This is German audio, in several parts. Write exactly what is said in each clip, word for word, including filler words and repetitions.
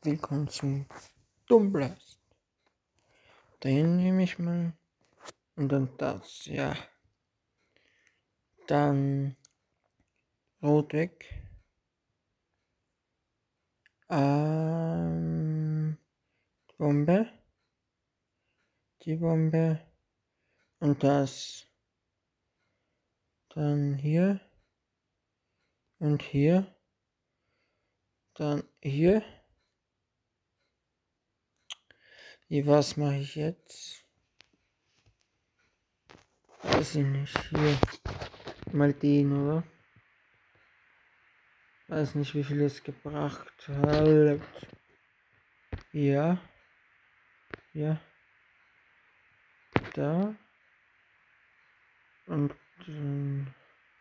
Willkommen zum Dummblast. Den nehme ich mal. Und dann das, ja. Dann Rot weg. Ähm, Bombe. Die Bombe. Und das. Dann hier. Und hier. Dann hier. Wie, was mache ich jetzt? Weiß ich nicht. Hier. Mal den, oder? Weiß nicht, wie viel es gebracht hat. Ja. Ja. Da. Und ähm,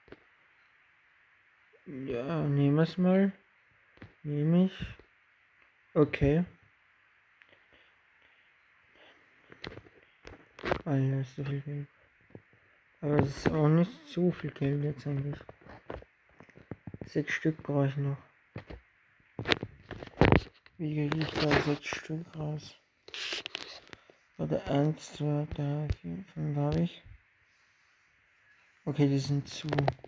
ja, nehmen wir es mal. Nehme ich. Okay. Alter, ist so viel Geld. Aber es ist auch nicht so viel Geld jetzt eigentlich. Sechs Stück brauche ich noch. Wie kriege ich da sechs Stück raus? Oder eins, zwei, drei, vier, fünf habe ich. Okay, die sind zu.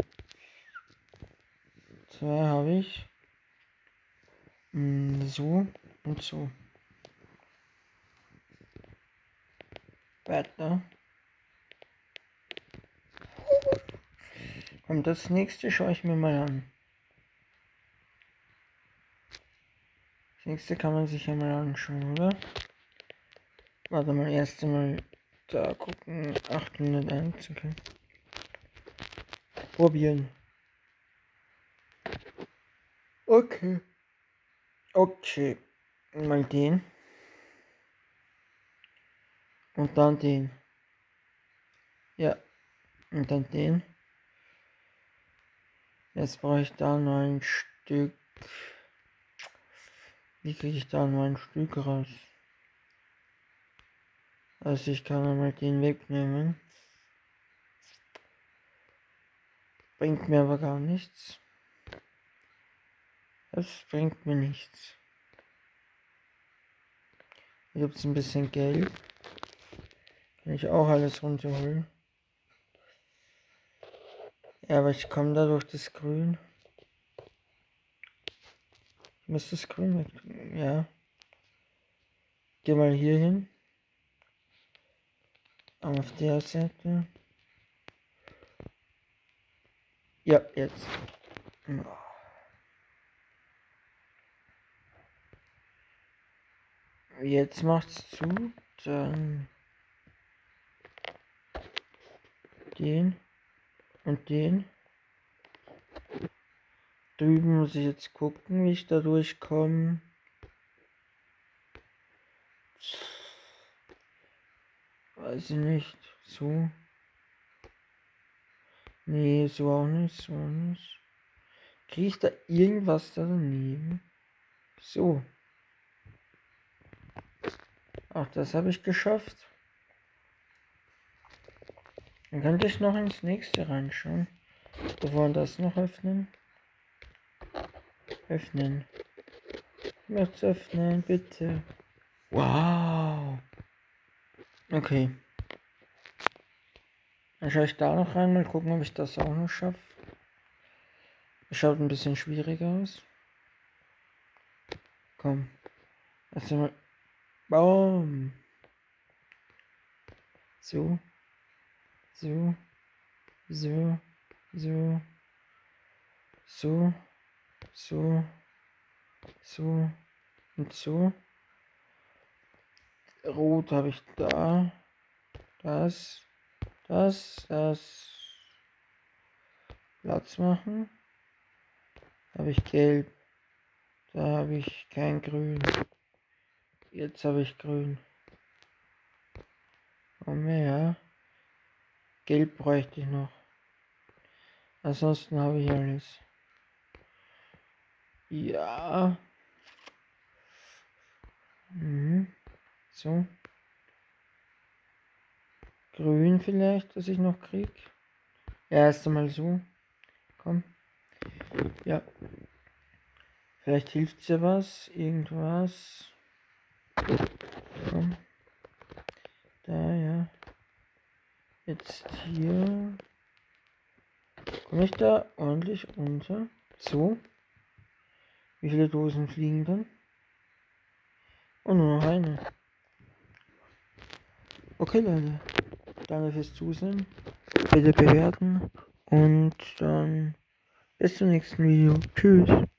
Zwei habe ich. Mm, so und so. Weiter. Und das nächste schaue ich mir mal an. Das nächste kann man sich ja mal anschauen, oder? Warte mal, erst einmal da gucken. achthunderteins, okay. Probieren. Okay. Okay. Mal den. Und dann den. Ja. Und dann den. Jetzt brauche ich da noch ein Stück. Wie kriege ich da noch ein Stück raus? Also ich kann einmal den wegnehmen. Bringt mir aber gar nichts. Das bringt mir nichts. Hier gibt es ein bisschen Geld. Kann ich auch alles runterholen. Ja, aber ich komme da durch das Grün. Ich muss das Grün weg. Ja. Geh mal hier hin. Auf der Seite. Ja, jetzt. Jetzt macht's zu. Dann den und den. Drüben muss ich jetzt gucken, wie ich da durchkomme. Weiß ich nicht. So. Nee, so auch nicht, so auch nicht. Kriege ich da irgendwas da daneben? So. Ach, das habe ich geschafft. Dann könnte ich noch ins nächste reinschauen. Bevor wir das noch öffnen. Öffnen. Ich möchte es öffnen, bitte. Wow. Okay. Dann schaue ich da noch rein, mal gucken, ob ich das auch noch schaffe. Schaut ein bisschen schwieriger aus. Komm. Erst einmal. Baum. So. So. So. So. So. So. So. Und so. Rot habe ich da. Das. Das. Das. Platz machen. Habe ich gelb. Da habe ich kein Grün. Jetzt habe ich Grün. Oh mehr. Gelb bräuchte ich noch. Ansonsten habe ich alles. Ja. Mhm. So. Grün vielleicht, dass ich noch krieg. Ja, erst einmal so. Komm. Ja. Vielleicht hilft ja was, irgendwas. Komm. Da, ja. Jetzt hier. Komme ich da ordentlich runter? So. Wie viele Dosen fliegen dann? Und nur noch eine. Okay, Leute. Danke fürs Zusehen. Bitte bewerten. Und dann bis zum nächsten Video. Tschüss.